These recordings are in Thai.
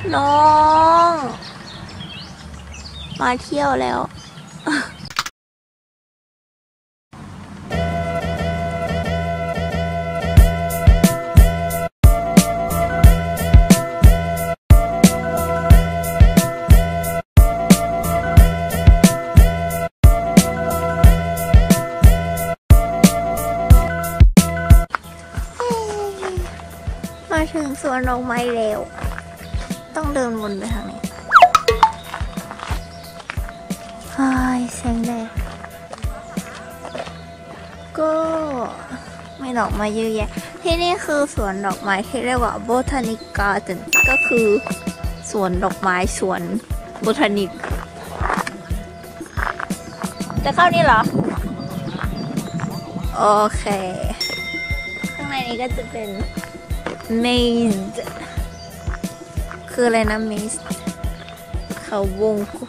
น้องมาเที่ยวแล้วมาถึงสวนดอกไม้แล้วต้องเดินวนไปทางนี้ไอ้แสงแดดก็ไม่ดอกไม้เยอะแยะที่นี่คือสวนดอกไม้ที่เรียกว่า Botanic Garden ก็คือสวนดอกไม้สวน Botanic จะเข้านี่เหรอโอเคข้างในนี้ก็จะเป็น Maze คืออะไรนะ Maze เขาวงกลม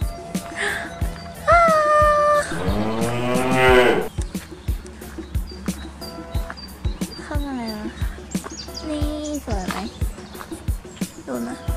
เข้ามาแล้วนี่สวยไหมดูนะ